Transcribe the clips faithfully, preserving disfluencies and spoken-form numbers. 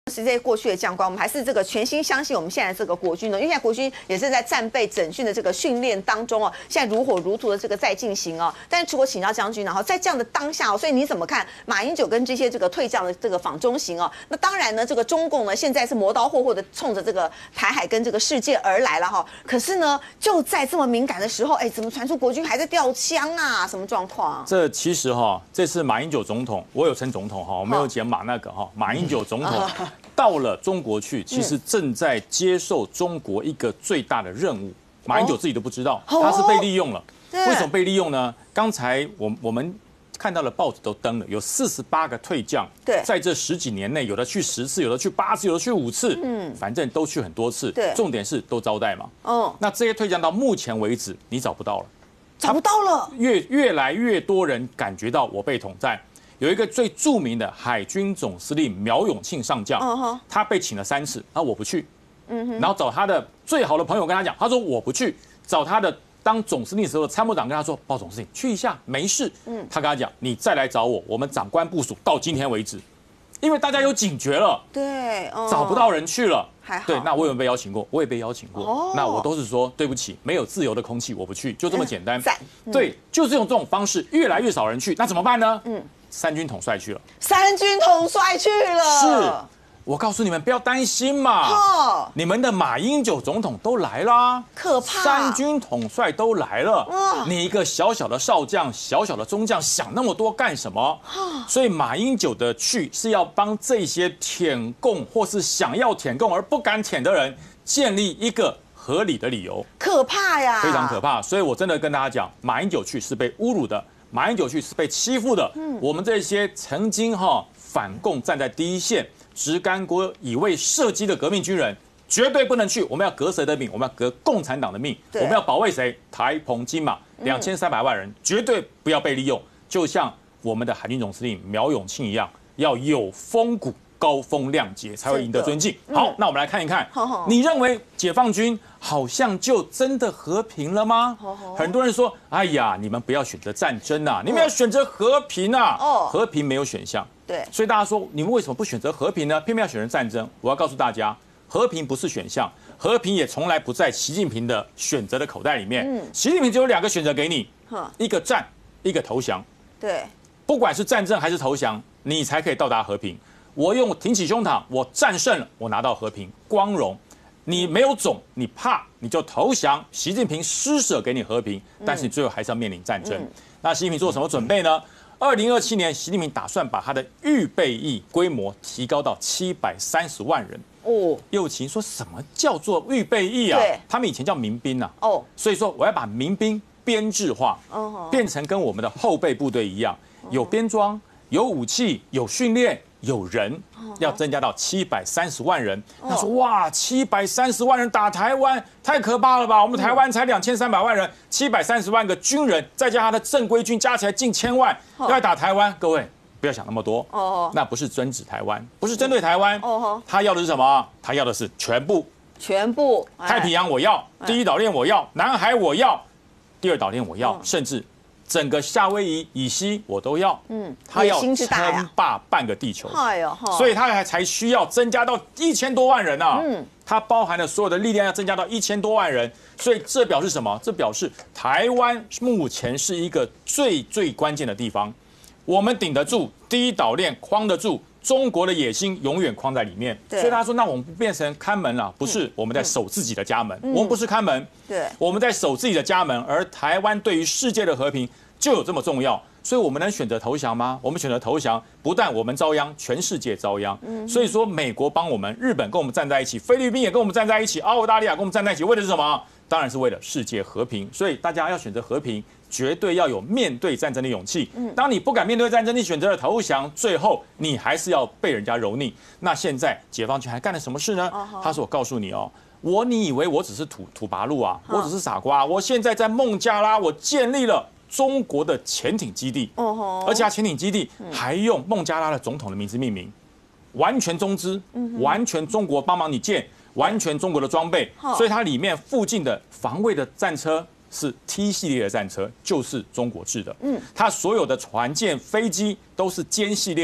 是这些过去的将官，我们还是这个全心相信我们现在这个国军呢，因为现在国军也是在战备整训的这个训练当中哦，现在如火如荼的这个在进行哦。但是，除了请教将军，然后在这样的当下哦，所以你怎么看马英九跟这些这个退将的这个访中行哦？那当然呢，这个中共呢现在是磨刀霍霍的冲着这个台海跟这个世界而来了哈。可是呢，就在这么敏感的时候，哎，怎么传出国军还在调枪啊？什么状况？ 这其实哈，这次马英九总统，我有称总统哈，我没有讲马那个哈，马英九总统。到了中国去，其实正在接受中国一个最大的任务。马英九自己都不知道，他是被利用了。为什么被利用呢？刚才我我们看到了报纸都登了，有四十八个退将，在这十几年内，有的去十次，有的去八次，有的去五次，嗯，反正都去很多次。重点是都招待嘛。哦，那这些退将到目前为止，你找不到了， 找不到了。 越越来越多人感觉到我被统战。有一个最著名的海军总司令苗永庆上将， uh huh. 他被请了三次，他说我不去，嗯、uh huh. 然后找他的最好的朋友跟他讲，他说我不去，找他的当总司令时候的参谋长跟他说，鲍总司令去一下没事，嗯，他跟他讲，你再来找我，我们长官部署到今天为止，因为大家有警觉了， 对，哦、 找不到人去了。 还好， 对，那我有没有被邀请过？我也被邀请过。哦，那我都是说对不起，没有自由的空气，我不去，就这么简单。嗯、对，就是用这种方式，越来越少人去，那怎么办呢？嗯，三军统帅去了。 三军统帅去了。 是，我告诉你们，不要担心嘛。哦，你们的马英九总统都来啦， 可怕。 三军统帅都来了。哦，你一个小小的少将、小小的中将，想那么多干什么？哦，所以马英九的去是要帮这些舔共或是想要舔共而不敢舔的人建立一个合理的理由。 可怕呀， 非常可怕。所以我真的跟大家讲，马英九去是被侮辱的，马英九去是被欺负的。嗯，我们这些曾经哈反共站在第一线、直干锅以为射击的革命军人，绝对不能去。我们要革谁的命？我们要革共产党的命。我们要保卫谁？台澎金马两千三百万人，绝对不要被利用。就像我们的海军总司令苗永庆一样，要有风骨、高风亮节，才会赢得尊敬。好，那我们来看一看，你认为解放军好像就真的和平了吗？很多人说，哎呀，你们不要选择战争啊，你们要选择和平啊。哦，和平没有选项。对，所以大家说，你们为什么不选择和平呢？偏偏要选择战争？我要告诉大家，和平不是选项，和平也从来不在习近平的选择的口袋里面。嗯，习近平只有两个选择给你，一个战，一个投降。对，不管是战争还是投降，你才可以到达和平。我用挺起胸膛，我战胜了，我拿到和平光荣。你没有种，你怕你就投降。习近平施舍给你和平，但是你最后还是要面临战争。嗯、那习近平做什么准备呢？二零二七年，习近平打算把他的预备役规模提高到七百三十万人。哦，右琴说什么叫做预备役啊？对，他们以前叫民兵啊。哦，所以说我要把民兵编制化，哦、变成跟我们的后备部队一样，有编装、有武器、有训练。有人要增加到七百三十万人，他说：“哇，七百三十万人打台湾，太可怕了吧？我们台湾才两千三百万人，七百三十万个军人，再加他的正规军，加起来近千万，要来打台湾。各位不要想那么多，哦，那不是专指台湾，不是针对台湾，哦，他要的是什么？他要的是全部，全部。太平洋我要，第一岛链我要，南海我要，第二岛链我要，甚至。”整个夏威夷以西我都要，嗯，他要称霸半个地球，哎呦，所以他还才需要增加到一千多万人啊，嗯，它包含了所有的力量要增加到一千多万人，所以这表示什么？这表示台湾目前是一个最最关键的地方，我们顶得住，第一岛链框得住。中国的野心永远框在里面，所以他说：“那我们不变成看门了，不是我们在守自己的家门，我们不是看门，对，我们在守自己的家门。而台湾对于世界的和平就有这么重要，所以我们能选择投降吗？我们选择投降，不但我们遭殃，全世界遭殃。所以说，美国帮我们，日本跟我们站在一起，菲律宾也跟我们站在一起，澳大利亚跟我们站在一起，为的是什么？当然是为了世界和平。所以大家要选择和平。”绝对要有面对战争的勇气。当你不敢面对战争，你选择了投降，最后你还是要被人家蹂躏。那现在解放军还干了什么事呢？他说：“我告诉你哦，我你以为我只是土土八路啊？我只是傻瓜。我现在在孟加拉，我建立了中国的潜艇基地，而且潜艇基地还用孟加拉的总统的名字命名，完全中资，完全中国帮忙你建，完全中国的装备，所以它里面附近的防卫的战车。”是 T 系列的战车，就是中国制的。嗯，它所有的船舰、飞机都是歼系列的。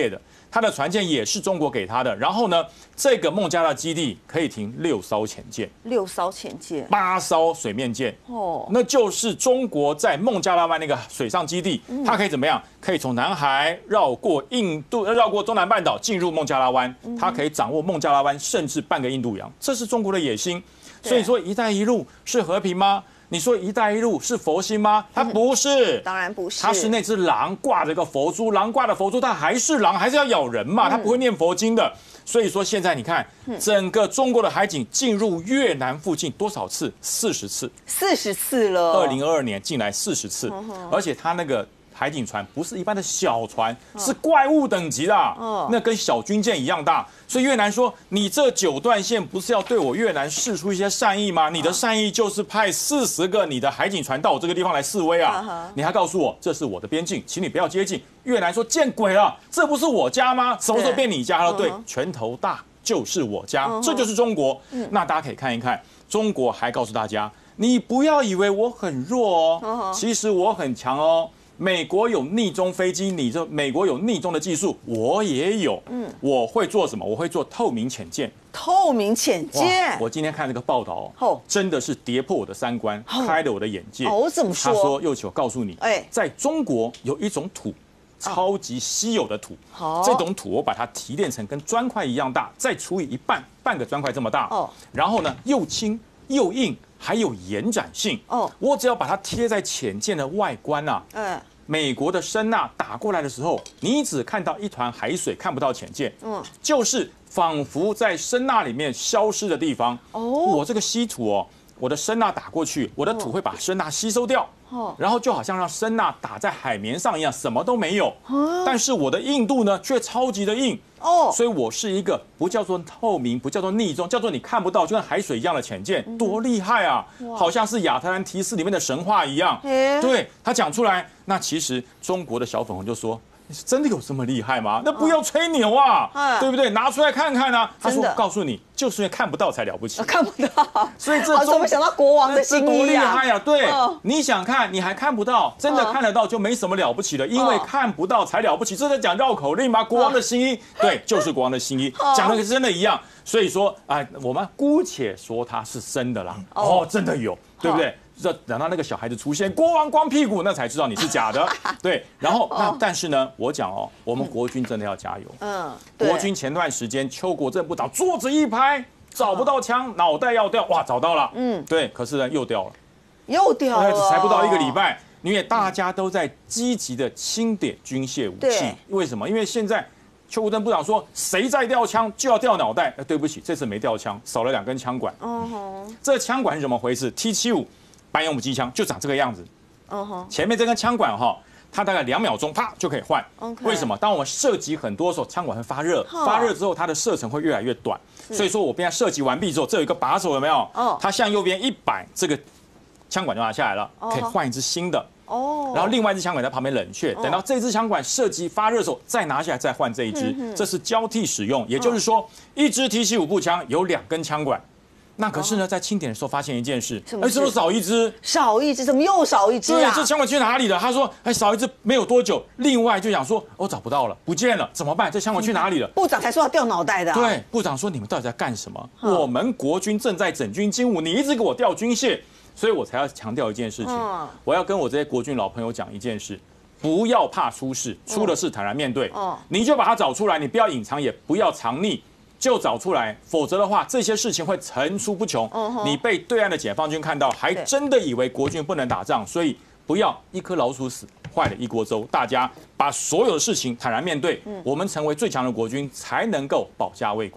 它的船舰也是中国给它的。然后呢，这个孟加拉基地可以停六艘潜舰， 六艘潜舰， 八艘水面舰。 哦， 那就是中国在孟加拉湾那个水上基地，它可以怎么样？可以从南海绕过印度，绕过中南半岛进入孟加拉湾，它可以掌握孟加拉湾甚至半个印度洋，这是中国的野心。所以说，一带一路是和平吗？你说一带一路是佛心吗？它不是， 当然不是， 它是那只狼挂着个佛珠，狼挂的佛珠，它还是狼，还是要咬人嘛，它不会念佛经的。所以说现在你看，整个中国的海警进入越南附近多少次？四十次， 四十次了。 二零二二年进来四十次，而且它那个海警船不是一般的小船，是怪物等级的，那跟小军舰一样大。所以越南说，你这九段线不是要对我越南释出一些善意吗？你的善意就是派四十个你的海警船到我这个地方来示威啊！你还告诉我这是我的边境，请你不要接近。越南说见鬼了，这不是我家吗？什么时候变你家了？对，拳头大就是我家，这就是中国。那大家可以看一看，中国还告诉大家，你不要以为我很弱哦，其实我很强哦。美国有逆中飞机，你这美国有逆中的技术，我也有。嗯，我会做什么？我会做透明潜舰。 透明潜舰， 我今天看这个报道哦，真的是跌破我的三观，开了我的眼界。 哦，怎么说？ 他说：“佑琪，我告诉你， 哎， 在中国有一种土，超级稀有的土。这种土我把它提炼成跟砖块一样大，再除以一半，半个砖块这么大。哦，然后呢，又轻又硬，还有延展性。哦，我只要把它贴在潜舰的外观啊，嗯。”美国的声呐打过来的时候，你只看到一团海水，看不到潜舰，嗯，就是仿佛在声呐里面消失的地方。哦，我这个稀土哦，我的声呐打过去，我的土会把声呐吸收掉，哦，然后就好像让声呐打在海绵上一样，什么都没有。但是我的硬度呢，却超级的硬。哦，所以我是一个不叫做透明，不叫做逆中，叫做你看不到，就跟海水一样的潜舰，多厉害啊！好像是亚特兰提斯里面的神话一样。对他讲出来，那其实中国的小粉红就说：“你是真的有这么厉害吗？那不要吹牛啊，对不对？拿出来看看啊！”他说：“告诉你，就是因为看不到才了不起， 看不到。 所以这怎么想到国王的心意啊？ 多厉害呀！对，你想看，你还看不到，真的看得到就没什么了不起了，因为看不到才了不起。这在讲绕口令吗？国王的心意，对，就是国王的心意，讲的是真的一样。所以说，哎，我们姑且说它是真的啦。哦，真的有，对不对？”这等到那个小孩子出现，国王光屁股，那才知道你是假的。对，然后那但是呢，我讲哦，我们国军真的要加油。嗯，国军前段时间邱国正部长桌子一拍，找不到枪，脑袋要掉，哇，找到了。嗯，对，可是呢又掉了， 又掉了， 才不到一个礼拜，因为大家都在积极的清点军械武器。为什么？因为现在邱国正部长说，谁再掉枪就要掉脑袋。对不起，这次没掉枪，少了两根枪管。嗯哼，这枪管是怎么回事 ？T 七五。班用机枪就长这个样子，嗯哼，前面这根枪管哈，它大概两秒钟啪就可以换。为什么？当我们射击很多的时候，枪管会发热，发热之后它的射程会越来越短。所以说我边射击完毕之后，这有一个把手有没有？哦，它向右边一摆，这个枪管就拿下来了，可以换一支新的。哦，然后另外一支枪管在旁边冷却，等到这支枪管射击发热的时候再拿下来再换这一支，这是交替使用，也就是说一支 T 七五步枪有两根枪管。那可是呢，在清点的时候发现一件事，哎，怎么少一只？ 少一只，怎么又少一只啊？ 对，这枪管去哪里了？他说，哎，少一只，没有多久，另外就想说，我找不到了，不见了，怎么办？这枪管去哪里了？ 部长才说要掉脑袋的。 对，部长说你们到底在干什么？我们国军正在整军精武，你一直给我调军械，所以我才要强调一件事情，我要跟我这些国军老朋友讲一件事。不要怕出事，出了事坦然面对，你就把它找出来，你不要隐藏，也不要藏匿。就找出来，否则的话，这些事情会层出不穷。你被对岸的解放军看到，还真的以为国军不能打仗，所以不要一颗老鼠屎坏了一锅粥。大家把所有的事情坦然面对，我们成为最强的国军，才能够保家卫国。